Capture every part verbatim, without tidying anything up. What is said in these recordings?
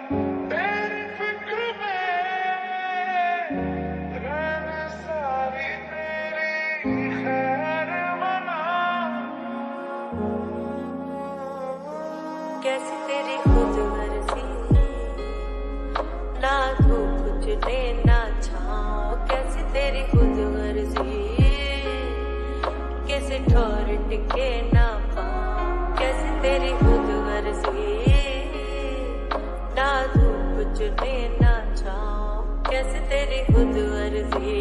तेरी फिक्र में रहने सारी तेरी खैर मना। कैसी तेरी खुद मर्जी, ना धूप चुने ना छाँव। कैसी तेरी खुद मर्जी, कैसे ठोर टिके ना पाँव। कैसी तेरी खुद मर्जी, ना धूप चुने ना छाँव। कैसे तेरी खुद मर्जी,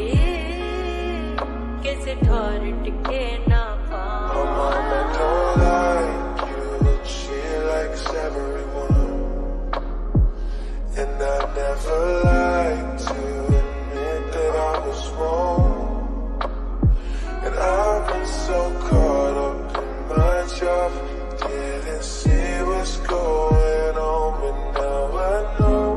कैसे ठोर टिके ना पाँव। My mama don't like you, but she likes everyone. And I never like to admit that I was wrong. And I've been so caught up in my job, didn't see what's going on, but now I know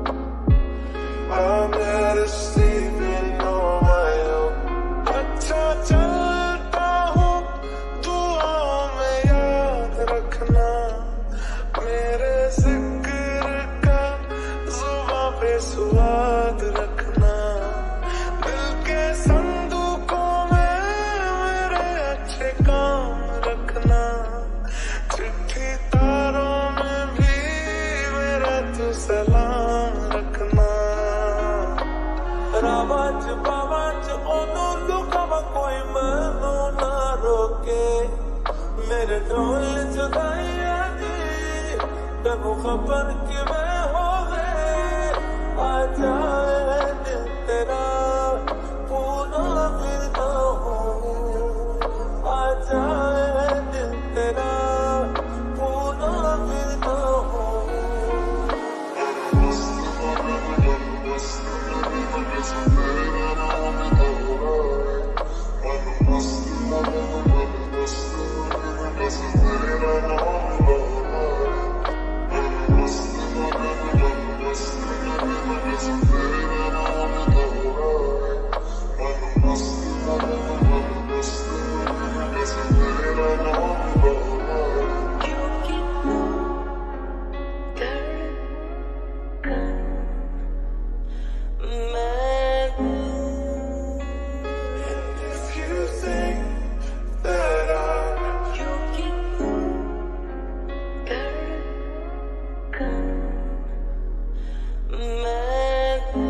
I'm better sleeping on my own. अच्छा चलता हूँ, दुआओं में याद रखना, मेरे जिक्र का जुबां पे स्वाद रखना। दिल के संदूकों में मेरे अच्छे काम रखना, चिट्ठी तारों में भी मेरा तू सलाम रखना। रावाच बावाच ओनू लुकावा कोई मैनू ना रोके, मेरे ढोल जुदाइया दी तेनू खबर किवें होवे। आ जाए दिल तेरा पूरा फिरदा हूँ, आ जाए दिल तेरा पूरा फिरदा हूँ। क्योंकि तू धड़कन, मैं And if you think that I'm क्योंकि तू धड़कन, मैं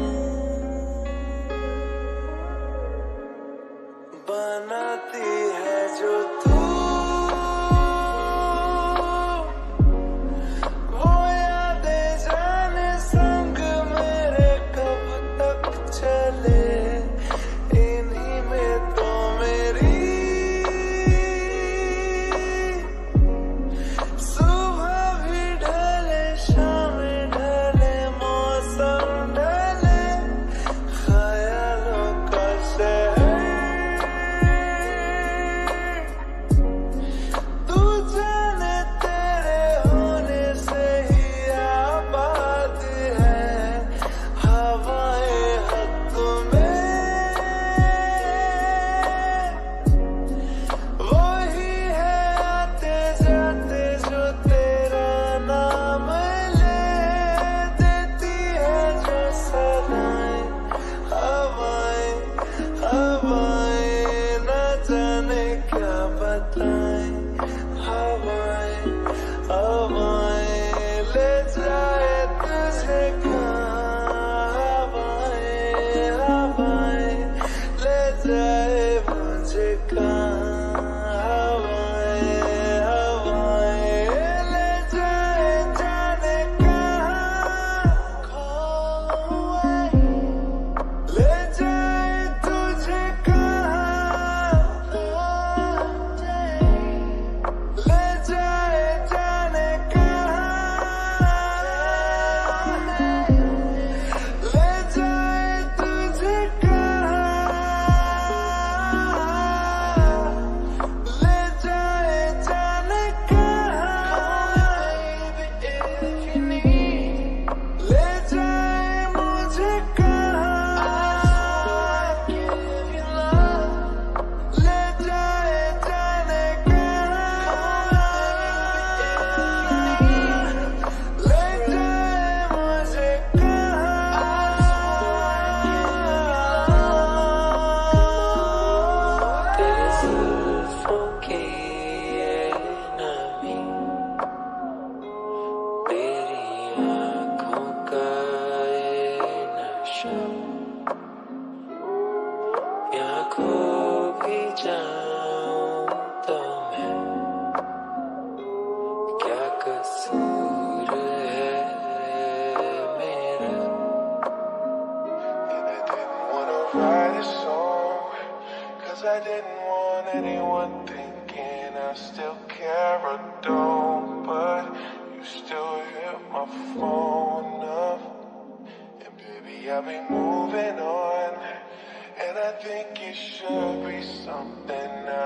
on thinking I still care or don't, but you still hit my phone up. And baby, I've been moving on, and I think it should be something